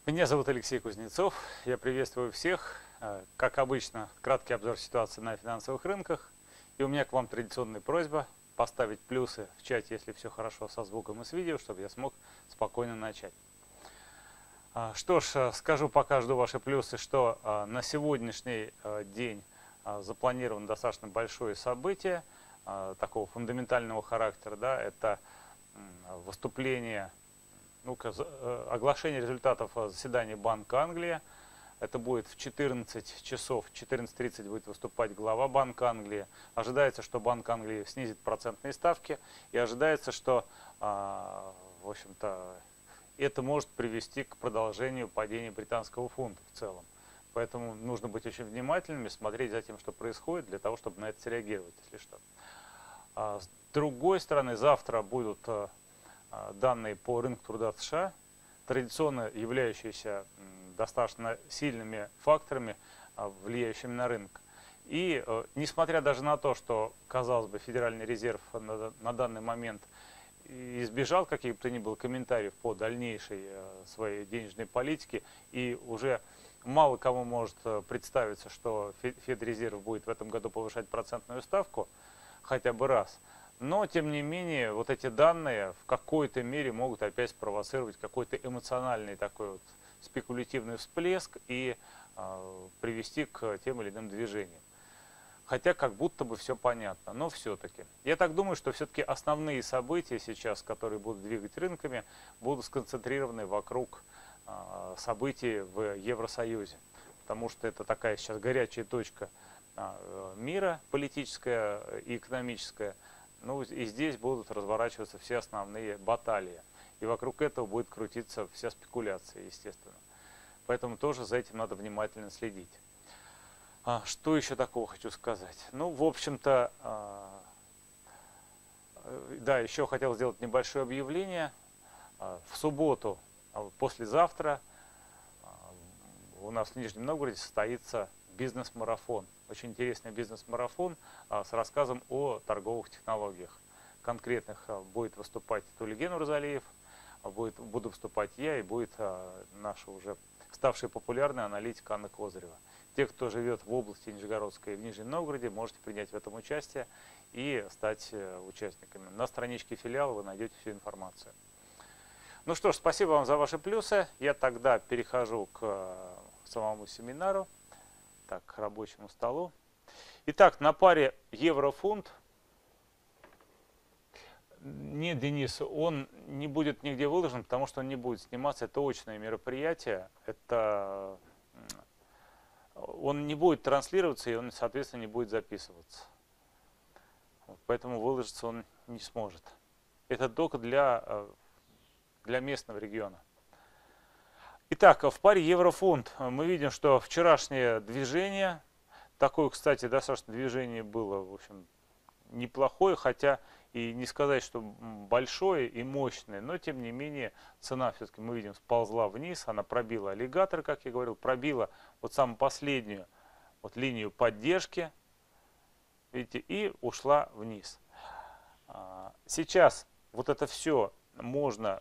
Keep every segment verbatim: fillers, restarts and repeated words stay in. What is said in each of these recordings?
Меня зовут Алексей Кузнецов. Я приветствую всех. Как обычно, краткий обзор ситуации на финансовых рынках. И у меня к вам традиционная просьба поставить плюсы в чате, если все хорошо со звуком и с видео, чтобы я смог спокойно начать. Что ж, скажу пока, жду ваши плюсы, что на сегодняшний день запланировано достаточно большое событие такого фундаментального характера. Да, это выступление, ну, оглашение результатов заседания Банка Англии. Это будет в четырнадцать часов, в четырнадцать тридцать будет выступать глава Банка Англии. Ожидается, что Банк Англии снизит процентные ставки, и ожидается, что, в общем-то, это может привести к продолжению падения британского фунта в целом. Поэтому нужно быть очень внимательными, смотреть за тем, что происходит, для того, чтобы на это среагировать, если что. С другой стороны, завтра будут данные по рынку труда США, традиционно являющиеся достаточно сильными факторами, влияющими на рынок. И несмотря даже на то, что, казалось бы, Федеральный резерв на, на данный момент избежал каких бы то ни было комментариев по дальнейшей своей денежной политике, и уже мало кому может представиться, что Федрезерв будет в этом году повышать процентную ставку хотя бы раз. Но, тем не менее, вот эти данные в какой-то мере могут опять спровоцировать какой-то эмоциональный такой вот спекулятивный всплеск и э, привести к тем или иным движениям. Хотя как будто бы все понятно, но все-таки. Я так думаю, что все-таки основные события сейчас, которые будут двигать рынками, будут сконцентрированы вокруг э, событий в Евросоюзе. Потому что это такая сейчас горячая точка э, мира, политическая и экономическая. Ну и здесь будут разворачиваться все основные баталии. И вокруг этого будет крутиться вся спекуляция, естественно. Поэтому тоже за этим надо внимательно следить. А, что еще такого хочу сказать? Ну, в общем-то, а, да, еще хотел сделать небольшое объявление. А, в субботу, а, послезавтра, а, у нас в Нижнем Новгороде состоится бизнес-марафон. Очень интересный бизнес-марафон а, с рассказом о торговых технологиях. Конкретных а, будет выступать Тулиген Урзалиев, а, будет, буду выступать я, и будет а, наша уже ставшая популярная аналитика Анна Козырева. Те, кто живет в области Нижегородской и в Нижнем Новгороде, можете принять в этом участие и стать участниками. На страничке филиала вы найдете всю информацию. Ну что ж, спасибо вам за ваши плюсы. Я тогда перехожу к самому семинару, так, к рабочему столу. Итак, на паре евро-фунт. Нет, Денис, он не будет нигде выложен, потому что он не будет сниматься. Это очное мероприятие. Это... Он не будет транслироваться, и он, соответственно, не будет записываться. Вот, поэтому выложиться он не сможет. Это только для, для местного региона. Итак, в паре евро-фунт мы видим, что вчерашнее движение, такое, кстати, достаточно движение было, в общем, неплохое, хотя и не сказать, что большое и мощное, но тем не менее цена все-таки, мы видим, сползла вниз, она пробила аллигатор, как я говорил, пробила вот самую последнюю вот линию поддержки, видите, и ушла вниз. Сейчас вот это все можно,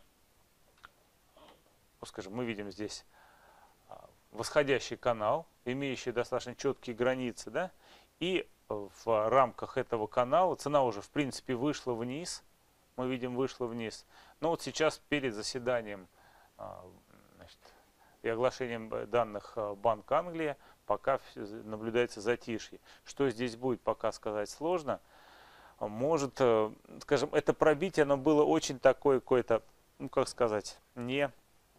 ну, скажем, мы видим здесь восходящий канал, имеющий достаточно четкие границы, да, и в рамках этого канала цена уже в принципе вышла вниз, мы видим, вышла вниз. Но вот сейчас перед заседанием, значит, и оглашением данных Банка Англии пока наблюдается затишье. Что здесь будет, пока сказать сложно. Может, скажем, это пробитие, оно было очень такое какое-то, ну как сказать, не,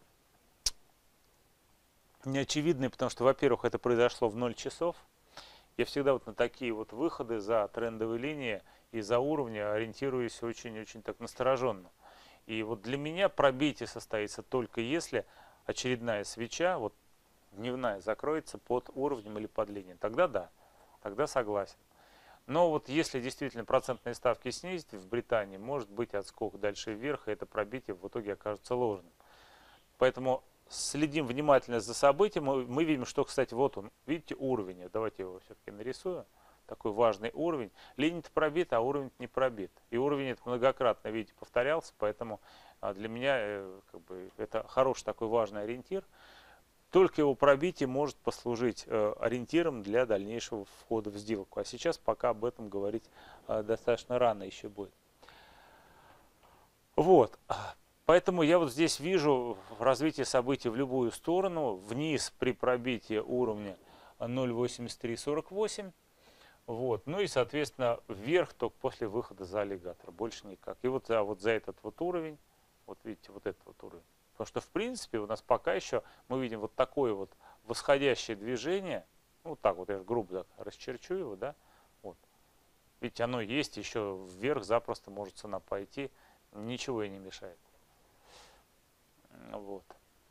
не очевидное, потому что, во-первых, это произошло в ноль часов. Я всегда вот на такие вот выходы за трендовые линии и за уровни ориентируюсь очень-очень так настороженно. И вот для меня пробитие состоится только если очередная свеча, вот дневная, закроется под уровнем или под линией. Тогда да, тогда согласен. Но вот если действительно процентные ставки снизить в Британии, может быть отскок дальше вверх, и это пробитие в итоге окажется ложным. Поэтому следим внимательно за событием. Мы видим, что, кстати, вот он, видите, уровень. Давайте его все-таки нарисую. Такой важный уровень. Линия-то пробита, а уровень не пробит. И уровень это многократно, видите, повторялся. Поэтому для меня как бы, это хороший такой важный ориентир. только его пробитие может послужить э, ориентиром для дальнейшего входа в сделку. А сейчас пока об этом говорить э, достаточно рано еще будет. Вот. Поэтому я вот здесь вижу развитие событий в любую сторону. Вниз при пробитии уровня ноль восемьдесят три сорок восемь. Вот. Ну и, соответственно, вверх только после выхода за аллигатор. Больше никак. И вот, а вот за этот вот уровень, вот видите, вот этот вот уровень. Потому что, в принципе, у нас пока еще мы видим вот такое вот восходящее движение. Ну, вот так вот, я грубо так расчерчу его, да. Вот. Видите, оно есть, еще вверх запросто может цена пойти. Ничего и не мешает. Вот.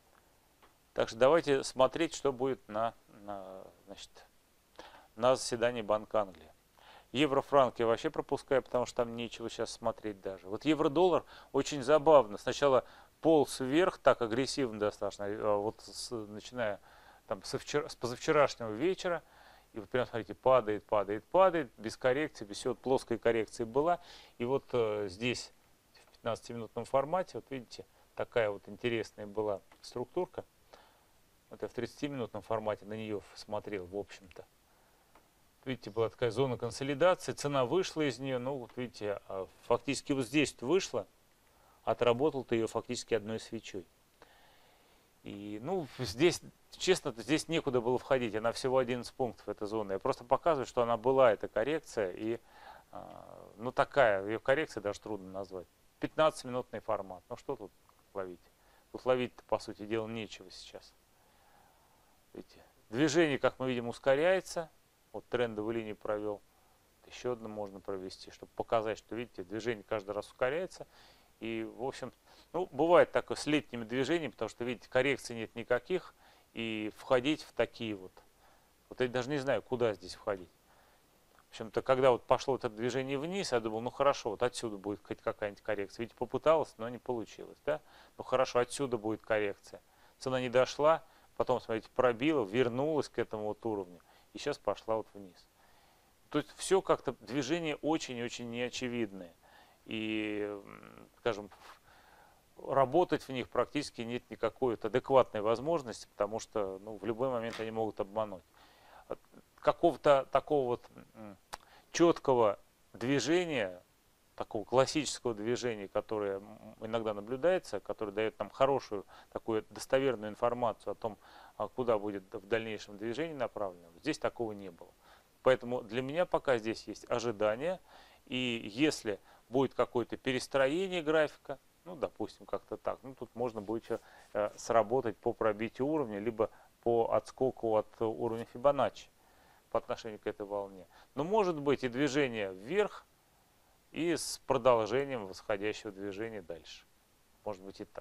Так что давайте смотреть, что будет на, на, значит, на заседании Банка Англии. Евро-франк я вообще пропускаю, потому что там нечего сейчас смотреть даже. Вот евро-доллар очень забавно. Сначала полз вверх, так агрессивно достаточно, вот с, начиная там, со вчера, с позавчерашнего вечера. И вот прям, смотрите, падает, падает, падает, без коррекции, без всего, плоской коррекции была. И вот э, здесь в пятнадцатиминутном формате, вот видите, такая вот интересная была структурка. Вот я в тридцатиминутном формате на нее смотрел, в общем-то. Видите, была такая зона консолидации, цена вышла из нее, ну вот видите, фактически вот здесь вышла, отработал ты ее фактически одной свечой. И, ну, здесь, честно, здесь некуда было входить, она всего одиннадцать пунктов, эта зона. Я просто показываю, что она была, эта коррекция, и, ну, такая, ее коррекция даже трудно назвать. пятнадцатиминутный формат, ну, что тут ловить? Тут ловить-то, по сути дела, нечего сейчас. Видите, движение, как мы видим, ускоряется. Вот трендовую линию провел. Еще одну можно провести, чтобы показать, что, видите, движение каждый раз ускоряется. И, в общем, ну, бывает такое с летними движениями, потому что, видите, коррекций нет никаких. И входить в такие вот. Вот я даже не знаю, куда здесь входить. В общем-то, когда вот пошло это движение вниз, я думал, ну хорошо, вот отсюда будет хоть какая-нибудь коррекция. Видите, попыталась, но не получилось, да? Ну хорошо, отсюда будет коррекция. Цена не дошла, потом, смотрите, пробила, вернулась к этому вот уровню. И сейчас пошла вот вниз. То есть все как-то движение очень-очень неочевидное. И, скажем, работать в них практически нет никакой вот адекватной возможности, потому что, ну, в любой момент они могут обмануть. Какого-то такого вот четкого движения, такого классического движения, которое иногда наблюдается, которое дает нам хорошую, такую достоверную информацию о том, куда будет в дальнейшем движение направлено, здесь такого не было. Поэтому для меня пока здесь есть ожидание, и если будет какое-то перестроение графика, ну, допустим, как-то так, ну, тут можно будет э, сработать по пробитию уровня, либо по отскоку от уровня Фибоначчи по отношению к этой волне. Но может быть и движение вверх, и с продолжением восходящего движения дальше. Может быть и так.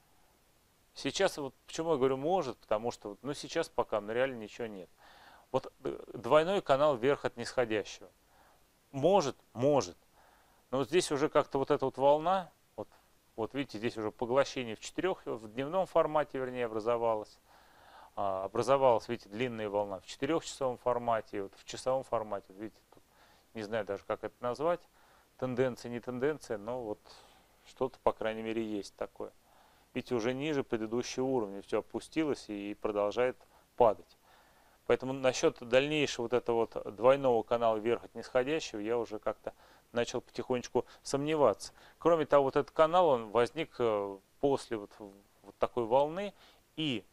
Сейчас, вот почему я говорю может, потому что, ну, сейчас пока, ну, реально ничего нет. Вот двойной канал вверх от нисходящего. Может, может. Но вот здесь уже как-то вот эта вот волна, вот, вот видите, здесь уже поглощение в четырех, в дневном формате, вернее, образовалось. А, образовалась, видите, длинная волна в четырехчасовом формате, вот в часовом формате. Вот видите, тут, не знаю даже, как это назвать. Тенденция, не тенденция, но вот что-то, по крайней мере, есть такое. Видите, уже ниже предыдущего уровня все опустилось и продолжает падать. Поэтому насчет дальнейшего вот этого вот двойного канала вверх от нисходящего я уже как-то начал потихонечку сомневаться. Кроме того, вот этот канал, он возник после вот, вот такой волны и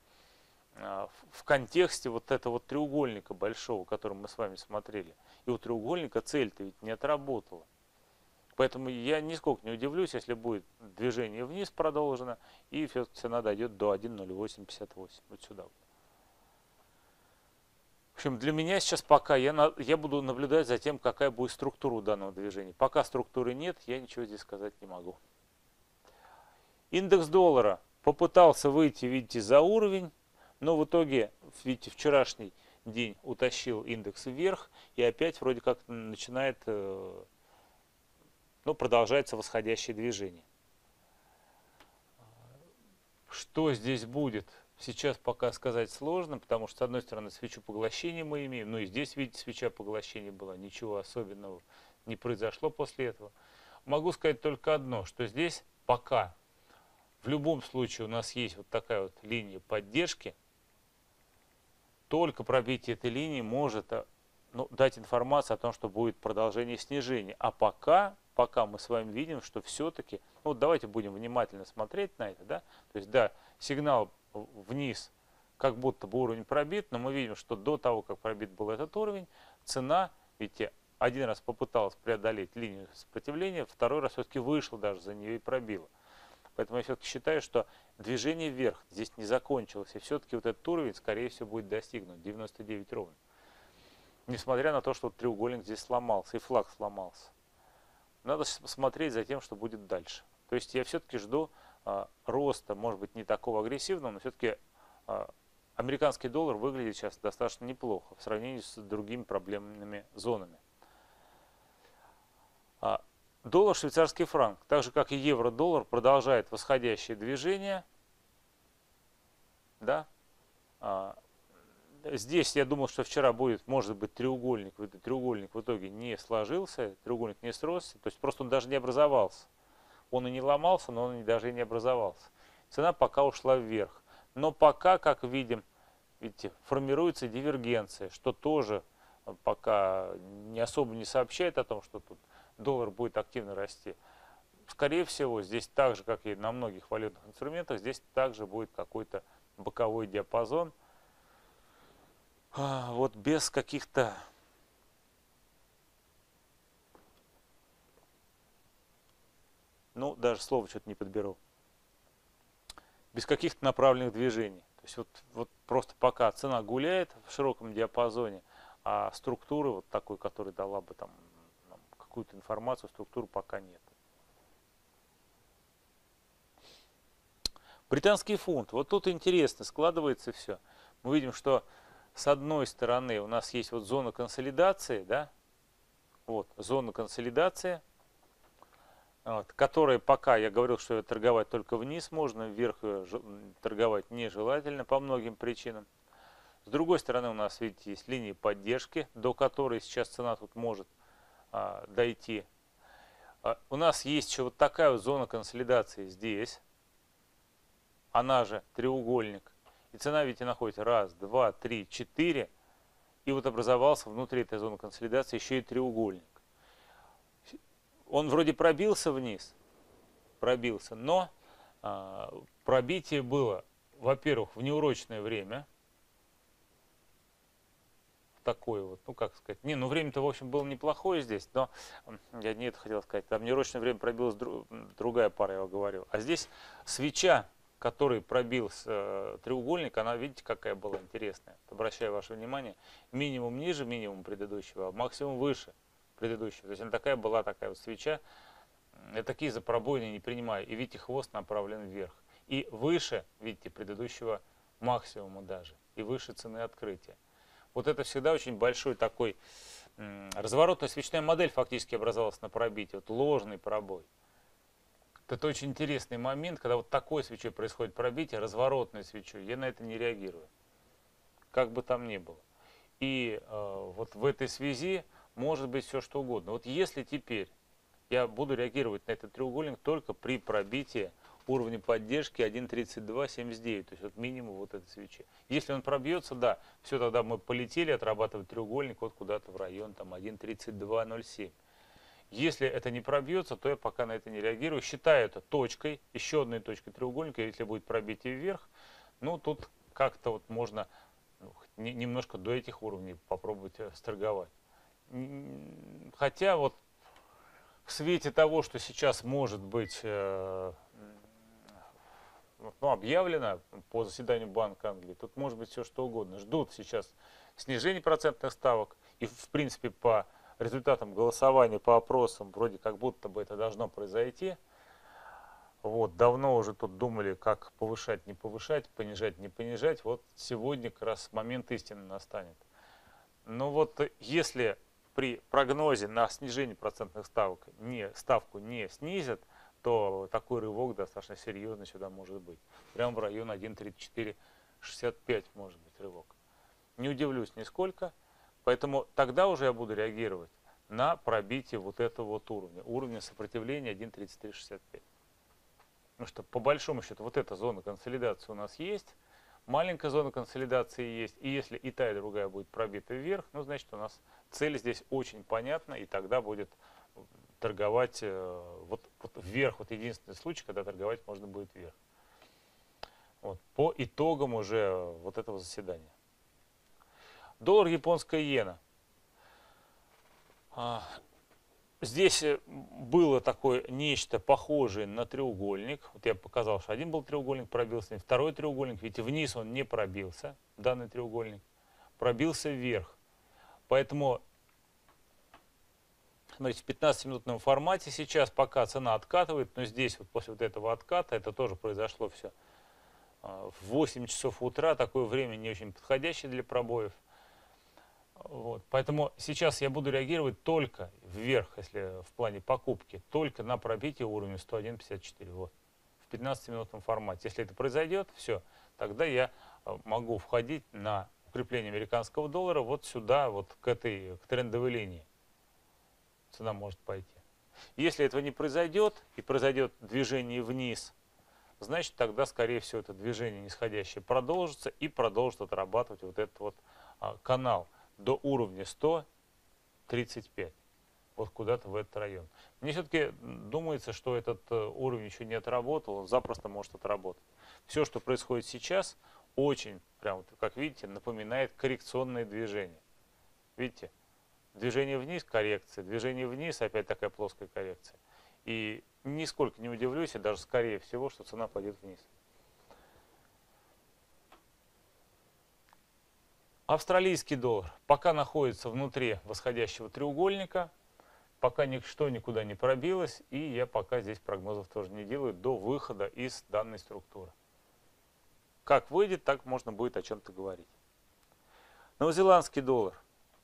в контексте вот этого вот треугольника большого, который мы с вами смотрели. И у треугольника цель-то ведь не отработала. Поэтому я нисколько не удивлюсь, если будет движение вниз продолжено, и цена дойдет до один ноль восемь пятьдесят восемь. Вот сюда. В общем, для меня сейчас пока я, на, я буду наблюдать за тем, какая будет структура у данного движения. Пока структуры нет, я ничего здесь сказать не могу. Индекс доллара попытался выйти, видите, за уровень, но в итоге, видите, вчерашний день утащил индекс вверх, и опять вроде как начинает... Ну, продолжается восходящее движение. Что здесь будет, сейчас пока сказать сложно, потому что, с одной стороны, свечу поглощения мы имеем, ну и здесь, видите, свеча поглощения была, ничего особенного не произошло после этого. Могу сказать только одно, что здесь пока, в любом случае, у нас есть вот такая вот линия поддержки, только пробитие этой линии может ну, дать информацию о том, что будет продолжение снижения. А пока, пока мы с вами видим, что все-таки, ну, давайте будем внимательно смотреть на это, да, то есть, да, сигнал вниз, как будто бы уровень пробит, но мы видим, что до того, как пробит был этот уровень, цена, видите, один раз попыталась преодолеть линию сопротивления, второй раз все-таки вышла даже за нее и пробила. Поэтому я все-таки считаю, что движение вверх здесь не закончилось, и все-таки вот этот уровень, скорее всего, будет достигнут, девяносто девять ровно. Несмотря на то, что треугольник здесь сломался, и флаг сломался. Надо смотреть за тем, что будет дальше. То есть я все-таки жду а, роста, может быть, не такого агрессивного, но все-таки а, американский доллар выглядит сейчас достаточно неплохо в сравнении с другими проблемными зонами. А, доллар, швейцарский франк, так же как и евро-доллар, продолжает восходящее движение. Да? А, здесь я думал, что вчера будет, может быть, треугольник. Этот треугольник в итоге не сложился, треугольник не сросся, то есть просто он даже не образовался. Он и не ломался, но он даже и не образовался. Цена пока ушла вверх. Но пока, как видим, видите, формируется дивергенция, что тоже пока не особо не сообщает о том, что тут доллар будет активно расти. Скорее всего, здесь так же, как и на многих валютных инструментах, здесь также будет какой-то боковой диапазон. Вот без каких-то ну, даже слово что-то не подберу, без каких-то направленных движений. То есть вот, вот просто пока цена гуляет в широком диапазоне, а структуры вот такой, которая дала бы там какую-то информацию, структуры пока нет. Британский фунт. Вот тут интересно складывается все. Мы видим, что с одной стороны у нас есть вот зона консолидации, да, вот зона консолидации, вот, которая пока, я говорил, что ее торговать только вниз можно, вверх ее торговать нежелательно по многим причинам. С другой стороны у нас, видите, есть линии поддержки, до которой сейчас цена тут может а, дойти. А, у нас есть еще вот такая вот зона консолидации здесь, она же треугольник. И цена, видите, находится раз, два, три, четыре. И вот образовался внутри этой зоны консолидации еще и треугольник. Он вроде пробился вниз, пробился, но а, пробитие было, во-первых, в неурочное время. Такое вот, ну как сказать, не, ну время-то в общем было неплохое здесь, но я не это хотел сказать, там неурочное время пробилась друг, другая пара, я говорил. А здесь свеча, который пробился э, треугольник, она, видите, какая была интересная. Обращаю ваше внимание, минимум ниже минимум предыдущего, а максимум выше предыдущего. То есть она такая была, такая вот свеча. Я такие за пробоины не принимаю. И видите, хвост направлен вверх. И выше, видите, предыдущего максимума даже. И выше цены открытия. Вот это всегда очень большой такой м, разворотная свечная модель фактически образовалась на пробитии. Вот ложный пробой. Это очень интересный момент, когда вот такой свечой происходит пробитие, разворотной свечой. Я на это не реагирую. Как бы там ни было. И э, вот в этой связи может быть все что угодно. Вот если теперь я буду реагировать на этот треугольник только при пробитии уровня поддержки один тридцать два семьдесят девять, то есть вот минимум вот этой свечи. Если он пробьется, да, все, тогда мы полетели отрабатывать треугольник вот куда-то в район там один тридцать два ноль семь. Если это не пробьется, то я пока на это не реагирую. Считаю это точкой, еще одной точкой треугольника. Если будет пробитие вверх, ну тут как-то вот можно ну, не, немножко до этих уровней попробовать сторговать. Хотя вот в свете того, что сейчас может быть э, ну, объявлено по заседанию Банка Англии, тут может быть все что угодно. Ждут сейчас снижения процентных ставок и в принципе по результатам голосования по опросам вроде как будто бы это должно произойти. Вот, давно уже тут думали, как повышать, не повышать, понижать, не понижать. Вот сегодня как раз момент истины настанет. Но вот если при прогнозе на снижение процентных ставок не, ставку не снизят, то такой рывок достаточно серьезный сюда может быть. Прямо в район один тридцать четыре шестьдесят пять может быть рывок. Не удивлюсь нисколько. Поэтому тогда уже я буду реагировать на пробитие вот этого вот уровня. Уровня сопротивления один тридцать три шестьдесят пять. Потому что по большому счету вот эта зона консолидации у нас есть. маленькая зона консолидации есть. И если и та, и другая будет пробита вверх, ну, значит, у нас цель здесь очень понятна, и тогда будет торговать э, вот, вот вверх. Вот единственный случай, когда торговать можно будет вверх. Вот, по итогам уже вот этого заседания. Доллар, японская иена. А, здесь было такое нечто похожее на треугольник. Вот я показал, что один был треугольник, пробился, второй треугольник, видите, вниз он не пробился, данный треугольник, пробился вверх. Поэтому, смотрите, в пятнадцатиминутном формате сейчас пока цена откатывает, но здесь вот после вот этого отката, это тоже произошло все в восемь часов утра, такое время не очень подходящее для пробоев. Вот. Поэтому сейчас я буду реагировать только вверх, если в плане покупки, только на пробитие уровня сто один пятьдесят четыре. Вот. В пятнадцатиминутном формате. Если это произойдет, все, тогда я могу входить на укрепление американского доллара вот сюда, вот к этой к трендовой линии. Цена может пойти. Если этого не произойдет, и произойдет движение вниз, значит, тогда, скорее всего, это движение нисходящее продолжится и продолжит отрабатывать вот этот вот а, канал до уровня сто тридцать пять. Вот куда-то в этот район. Мне все-таки думается, что этот уровень еще не отработал, он запросто может отработать. Все, что происходит сейчас, очень, прям вот, как видите, напоминает коррекционные движения. Видите? Движение вниз – коррекция, движение вниз – опять такая плоская коррекция. И нисколько не удивлюсь, и даже скорее всего, что цена пойдет вниз. Австралийский доллар пока находится внутри восходящего треугольника, пока ничто никуда не пробилось, и я пока здесь прогнозов тоже не делаю до выхода из данной структуры. Как выйдет, так можно будет о чем-то говорить. Новозеландский доллар.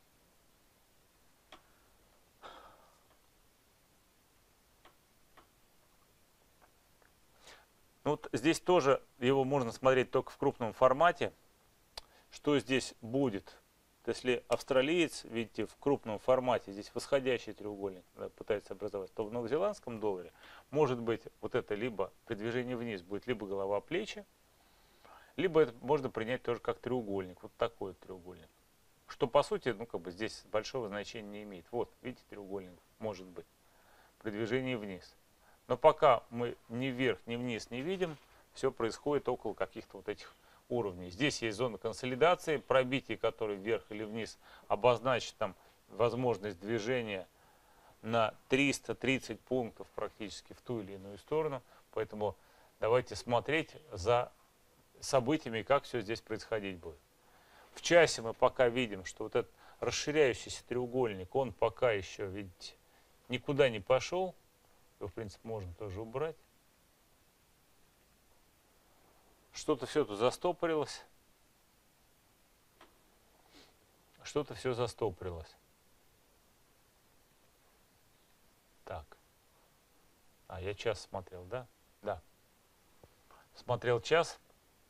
Ну, вот здесь тоже его можно смотреть только в крупном формате. Что здесь будет? Если австралиец, видите, в крупном формате, здесь восходящий треугольник пытается образовать, то в новозеландском долларе может быть вот это либо при движении вниз будет либо голова-плечи, либо это можно принять тоже как треугольник, вот такой вот треугольник. Что по сути, ну как бы здесь большого значения не имеет. Вот, видите, треугольник может быть при движении вниз. Но пока мы ни вверх, ни вниз не видим, все происходит около каких-то вот этих уровней. Здесь есть зона консолидации, пробитие которой вверх или вниз обозначит там возможность движения на триста тридцать пунктов практически в ту или иную сторону. Поэтому давайте смотреть за событиями, как все здесь происходить будет. В часе мы пока видим, что вот этот расширяющийся треугольник, он пока еще, видите, никуда не пошел. Его, в принципе, можно тоже убрать. Что-то все тут застопорилось. Что-то все застопорилось. Так. А, я час смотрел, да? Да. Смотрел час.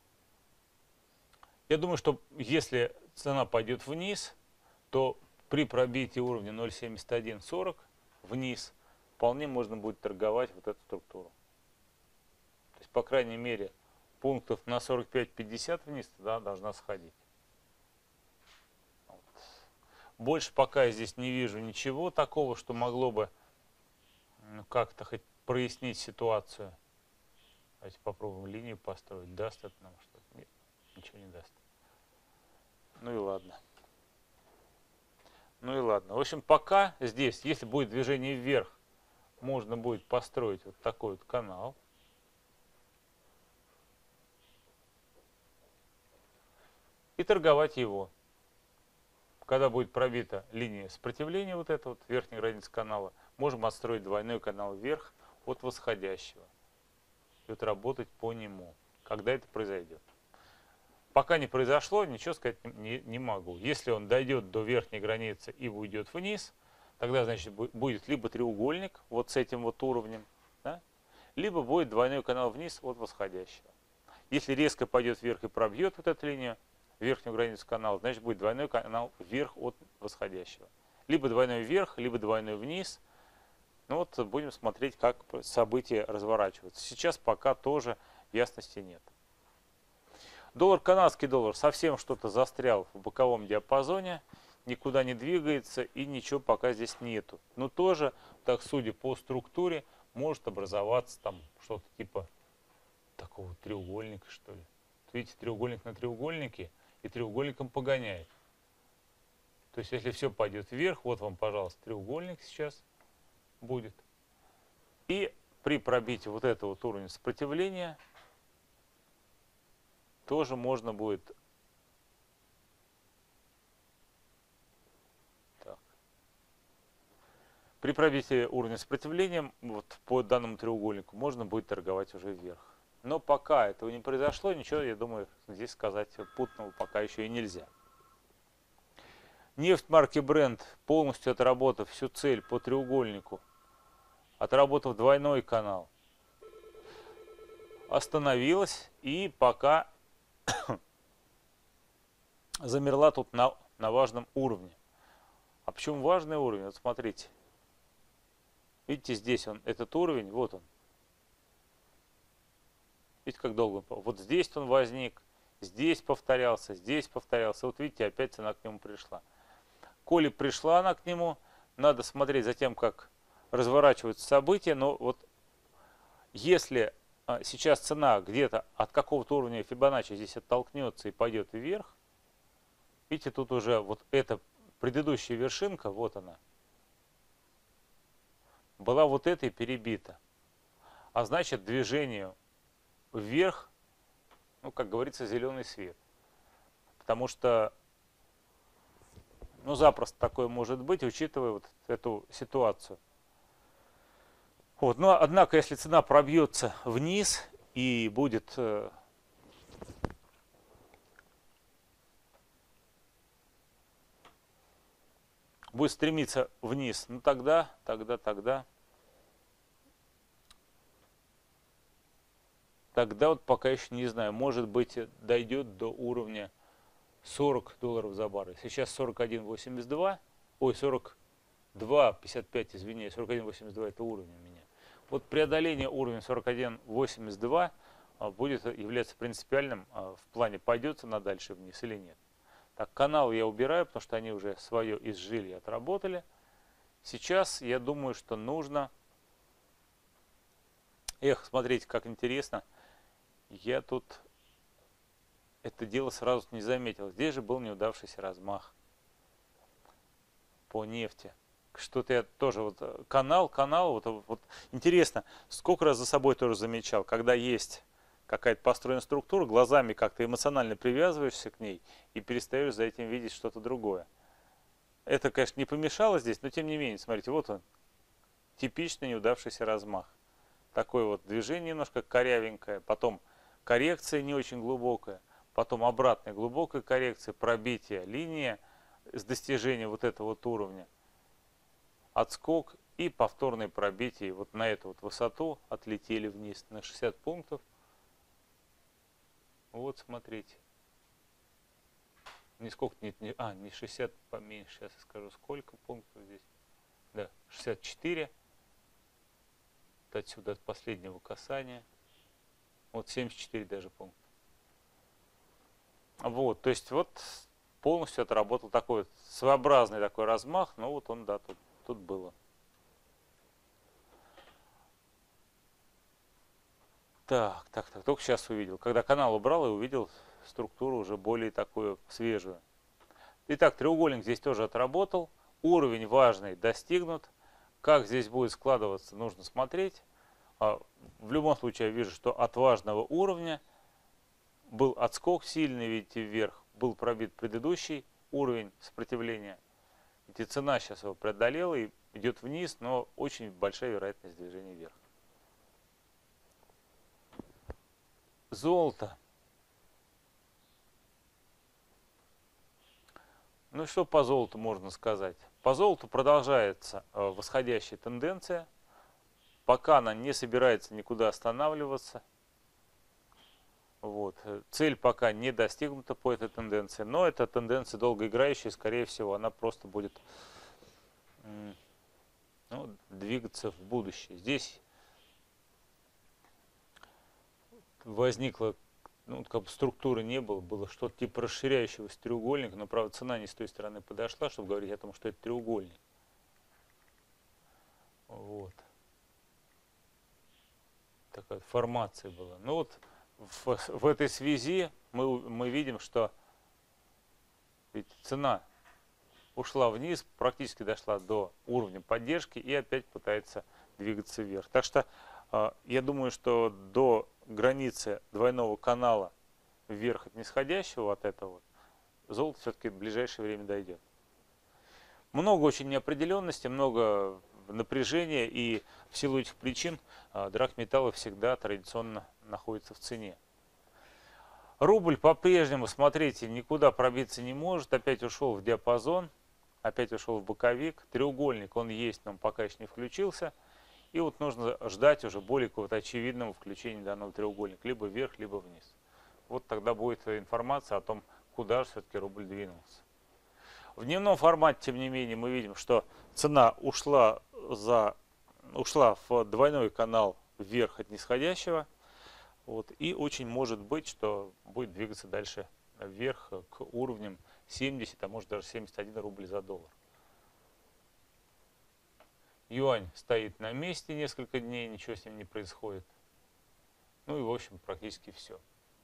Я думаю, что если цена пойдет вниз, то при пробитии уровня ноль семьдесят один сорок вниз вполне можно будет торговать вот эту структуру. То есть, по крайней мере, пунктов на сорок пять пятьдесят вниз туда должна сходить. Вот. Больше пока я здесь не вижу ничего такого, что могло бы ну, как-то хоть прояснить ситуацию. Давайте попробуем линию построить. Даст это нам что-то? Нет, ничего не даст. Ну и ладно. Ну и ладно. В общем, пока здесь, если будет движение вверх, можно будет построить вот такой вот канал. И торговать его. Когда будет пробита линия сопротивления, вот эта вот верхняя граница канала, можем отстроить двойной канал вверх от восходящего. И вот работать по нему, когда это произойдет. Пока не произошло, ничего сказать не, не могу. Если он дойдет до верхней границы и уйдет вниз, тогда, значит, будет либо треугольник вот с этим вот уровнем, да, либо будет двойной канал вниз от восходящего. Если резко пойдет вверх и пробьет вот эту линию, верхнюю границу канала, значит, будет двойной канал вверх от восходящего. Либо двойной вверх, либо двойной вниз. Ну вот будем смотреть, как события разворачиваются. Сейчас пока тоже ясности нет. Доллар, канадский доллар совсем что-то застрял в боковом диапазоне, никуда не двигается и ничего пока здесь нету. Но тоже, так судя по структуре, может образоваться там что-то типа такого треугольника, что ли. Видите, треугольник на треугольнике и треугольником погоняет. То есть, если все пойдет вверх, вот вам, пожалуйста, треугольник сейчас будет. И при пробитии вот этого вот уровня сопротивления тоже можно будет так. При пробитии уровня сопротивления вот по данному треугольнику можно будет торговать уже вверх. Но пока этого не произошло, ничего, я думаю, здесь сказать путного пока еще и нельзя. Нефть марки Brent, полностью отработав всю цель по треугольнику, отработав двойной канал, остановилась и пока замерла тут на, на важном уровне. А почему важный уровень? Вот смотрите. Видите, здесь он, этот уровень, вот он. Видите, как долго он? Вот здесь он возник, здесь повторялся, здесь повторялся. Вот видите, опять цена к нему пришла. Коли пришла она к нему, надо смотреть за тем, как разворачиваются события. Но вот если а, сейчас цена где-то от какого-то уровня Фибоначчи здесь оттолкнется и пойдет вверх, видите, тут уже вот эта предыдущая вершинка, вот она, была вот этой перебита. А значит, движению вверх, ну, как говорится, зеленый свет. Потому что, ну, запросто такое может быть, учитывая вот эту ситуацию. Вот. Но, однако, если цена пробьется вниз и будет э, будет стремиться вниз, ну тогда, тогда, тогда, тогда вот пока еще не знаю, может быть, дойдет до уровня сорок долларов за баррель. Сейчас сорок один восемьдесят два, ой, сорок два пятьдесят пять, извиняюсь, сорок один восемьдесят два это уровень у меня. Вот преодоление уровня сорок один восемьдесят два будет являться принципиальным в плане, пойдет цена дальше вниз или нет. Так, канал я убираю, потому что они уже свое изжили и отработали. Сейчас я думаю, что нужно... Эх, смотрите, как интересно. Я тут это дело сразу не заметил. Здесь же был неудавшийся размах по нефти. Что-то я тоже вот канал, канал, вот, вот интересно, сколько раз за собой тоже замечал, когда есть какая-то построенная структура, глазами как-то эмоционально привязываешься к ней и перестаешь за этим видеть что-то другое. Это, конечно, не помешало здесь, но тем не менее, смотрите, вот он, типичный неудавшийся размах. Такое вот движение немножко корявенькое, потом коррекция не очень глубокая, потом обратная глубокая коррекция, пробитие линии с достижением вот этого вот уровня, отскок и повторное пробитие вот на эту вот высоту, отлетели вниз на шестьдесят пунктов. Вот смотрите. Нисколько, не, не, а, не шестьдесят, поменьше, сейчас я скажу, сколько пунктов здесь. Да, шестьдесят четыре. Вот отсюда от последнего касания. Вот семьдесят четыре даже пункта. Вот, то есть вот полностью отработал такой вот своеобразный такой размах, но вот он, да, тут, тут было. Так, так, так, только сейчас увидел. Когда канал убрал, и увидел структуру уже более такую свежую. Итак, треугольник здесь тоже отработал. Уровень важный достигнут. Как здесь будет складываться, нужно смотреть. В любом случае, я вижу, что от важного уровня был отскок сильный, видите, вверх. Был пробит предыдущий уровень сопротивления. Видите, цена сейчас его преодолела и идет вниз, но очень большая вероятность движения вверх. Золото. Ну и что по золоту можно сказать? По золоту продолжается восходящая тенденция. Пока она не собирается никуда останавливаться. Вот. Цель пока не достигнута по этой тенденции. Но эта тенденция долгоиграющая, скорее всего, она просто будет ну, двигаться в будущее. Здесь возникла ну, как бы структуры не было, было что-то типа расширяющегося треугольника, но, правда, цена не с той стороны подошла, чтобы говорить о том, что это треугольник. Вот. Такая формация была. Ну вот в, в этой связи мы, мы видим, что ведь цена ушла вниз, практически дошла до уровня поддержки и опять пытается двигаться вверх. Так что э, я думаю, что до границы двойного канала вверх от нисходящего, вот этого вот, золото все-таки в ближайшее время дойдет. Много очень неопределенности, много напряжения, и в силу этих причин э, драгметаллы всегда традиционно находятся в цене. Рубль по-прежнему, смотрите, никуда пробиться не может, опять ушел в диапазон, опять ушел в боковик. Треугольник он есть, но он пока еще не включился. И вот нужно ждать уже более какого-то очевидного включения данного треугольника, либо вверх, либо вниз. Вот тогда будет информация о том, куда же все-таки рубль двинулся. В дневном формате, тем не менее, мы видим, что цена ушла, за, ушла в двойной канал вверх от нисходящего. Вот, и очень может быть, что будет двигаться дальше вверх к уровням семьдесят, а может даже семьдесят один рубль за доллар. Юань стоит на месте несколько дней, ничего с ним не происходит. Ну и в общем практически все.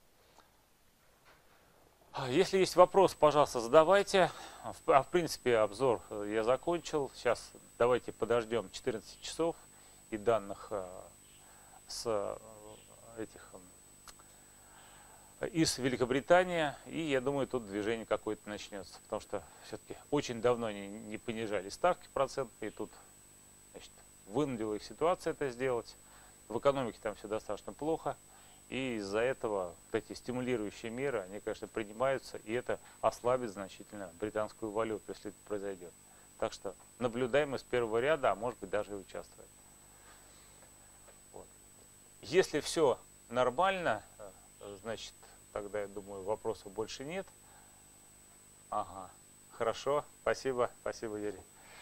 Если есть вопрос, пожалуйста, задавайте. А в принципе обзор я закончил. Сейчас давайте подождем четырнадцать часов и данных с этих из Великобритании, и я думаю, тут движение какое-то начнется, потому что все-таки очень давно не, не понижали ставки процентные, и тут, значит, вынудила их ситуация это сделать. В экономике там все достаточно плохо, и из-за этого вот эти стимулирующие меры, они, конечно, принимаются, и это ослабит значительно британскую валюту, если это произойдет. Так что наблюдаем из первого ряда, а может быть даже и участвуем. Вот. Если все нормально, значит, тогда, я думаю, вопросов больше нет. Ага, хорошо, спасибо, спасибо, Юрий.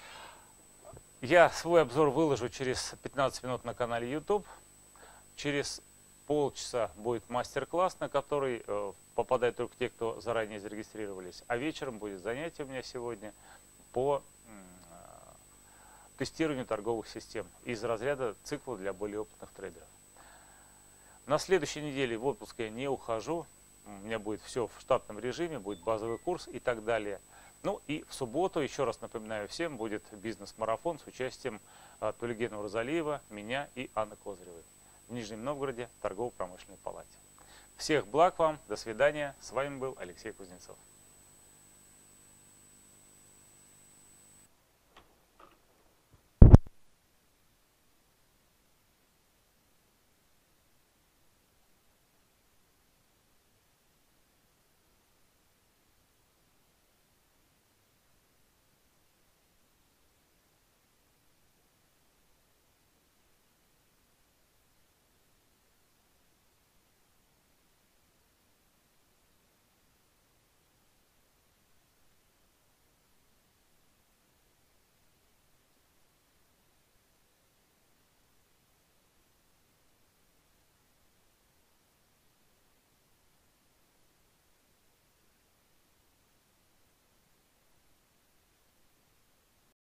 Я свой обзор выложу через пятнадцать минут на канале YouTube. Через полчаса будет мастер-класс, на который э, попадают только те, кто заранее зарегистрировались. А вечером будет занятие у меня сегодня по э, тестированию торговых систем из разряда цикла для более опытных трейдеров. На следующей неделе в отпуск я не ухожу. У меня будет все в штатном режиме, будет базовый курс и так далее. Ну и в субботу, еще раз напоминаю всем, будет бизнес-марафон с участием Тулигена Урзалиева, меня и Анны Козыревой в Нижнем Новгороде, торгово-промышленной палате. Всех благ вам, до свидания. С вами был Алексей Кузнецов.